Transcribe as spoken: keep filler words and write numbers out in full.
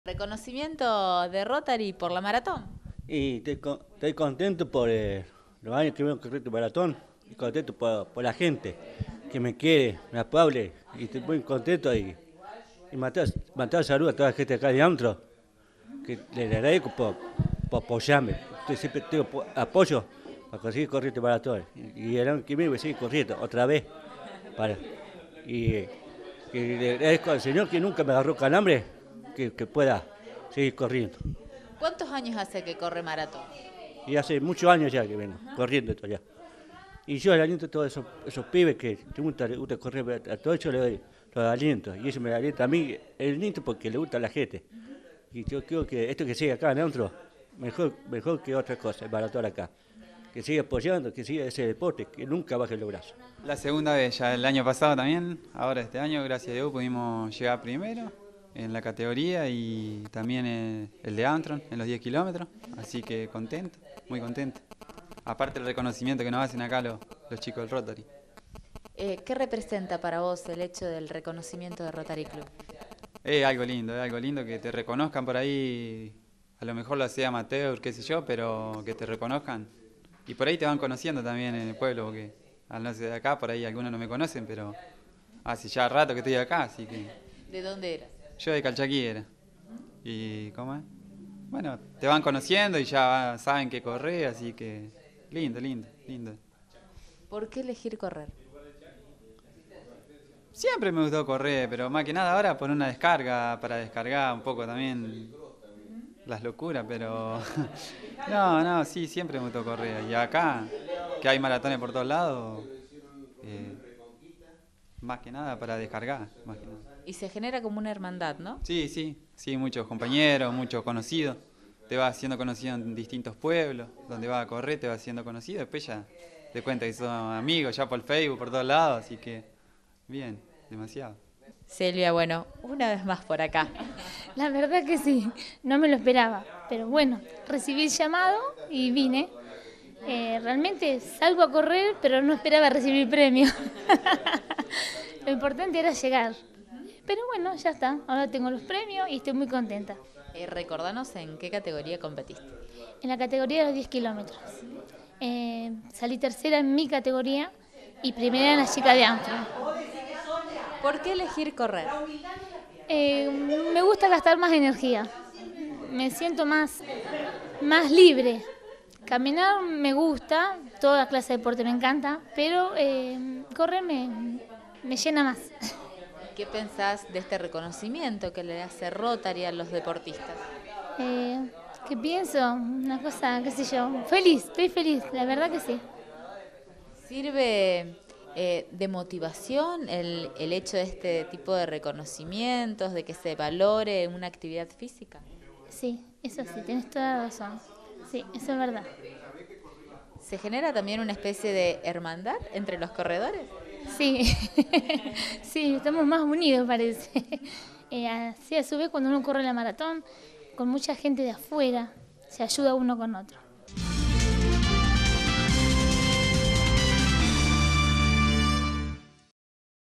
Reconocimiento de Rotary por la maratón. Y estoy, con- estoy contento por eh, los años que vengo corriendo maratón y contento por, por la gente que me quiere, me aplaude y estoy muy contento y, y mandar, mandar saludos a toda la gente acá de Antro, que le agradezco por, por apoyarme. Estoy, siempre tengo po- apoyo para conseguir corriendo maratón y, y el año que viene voy a seguir corriendo otra vez. Para, y, eh, y le agradezco al Señor que nunca me agarró calambre, que, que pueda seguir corriendo. ¿Cuántos años hace que corre maratón? Y hace muchos años ya que vengo corriendo esto ya. Y yo le aliento a todos esos, esos pibes que te gusta, les gusta correr, a todos ellos les doy los alientos. Y eso me alienta a mí, el aliento porque le gusta a la gente. Y yo creo que esto que sigue acá en otro, mejor, mejor que otra cosa, el maratón acá. Que siga apoyando, que siga ese deporte, que nunca baje los brazos. La segunda vez, ya el año pasado también, ahora este año, gracias a Dios, pudimos llegar primero en la categoría y también el, el de Antron en los diez kilómetros, así que contento, muy contento. Aparte el reconocimiento que nos hacen acá los, los chicos del Rotary. Eh, ¿Qué representa para vos el hecho del reconocimiento de Rotary Club? Es algo lindo, es algo lindo que te reconozcan por ahí, a lo mejor lo sea amateur, qué sé yo, pero que te reconozcan. Y por ahí te van conociendo también en el pueblo, porque al no ser de acá, por ahí algunos no me conocen, pero hace ya rato que estoy acá, así que... ¿De dónde eras? Yo de Calchaquí era. ¿Y cómo es? Bueno, te van conociendo y ya saben que correr, así que lindo, lindo, lindo. ¿Por qué elegir correr? Siempre me gustó correr, pero más que nada ahora por una descarga, para descargar un poco también las locuras, pero... No, no, sí, siempre me gustó correr. Y acá, que hay maratones por todos lados, eh, más que nada para descargar, más que nada. Y se genera como una hermandad, ¿no? Sí, sí, sí, muchos compañeros, muchos conocidos. Te vas haciendo conocido en distintos pueblos, donde vas a correr te vas haciendo conocido, después ya te cuenta que son amigos ya por Facebook, por todos lados, así que bien, demasiado. Silvia, bueno, una vez más por acá. La verdad que sí, no me lo esperaba, pero bueno, recibí el llamado y vine. Eh, realmente salgo a correr, pero no esperaba recibir premio. Lo importante era llegar. Pero bueno, ya está, ahora tengo los premios y estoy muy contenta. Eh, recordanos en qué categoría competiste. En la categoría de los diez kilómetros. Eh, salí tercera en mi categoría y primera en la chica de Armstrong. ¿Por qué elegir correr? Eh, me gusta gastar más energía, me siento más, más libre. Caminar me gusta, toda clase de deporte me encanta, pero eh, correr me, me llena más. ¿Qué pensás de este reconocimiento que le hace Rotary a los deportistas? Eh, ¿Qué pienso? Una cosa, qué sé yo, feliz, estoy feliz, la verdad que sí. ¿Sirve eh, de motivación el, el hecho de este tipo de reconocimientos, de que se valore una actividad física? Sí, eso sí, tienes toda la razón. Sí, eso es verdad. ¿Se genera también una especie de hermandad entre los corredores? Sí, sí, estamos más unidos parece. Eh, así a su vez cuando uno corre la maratón, con mucha gente de afuera, se ayuda uno con otro.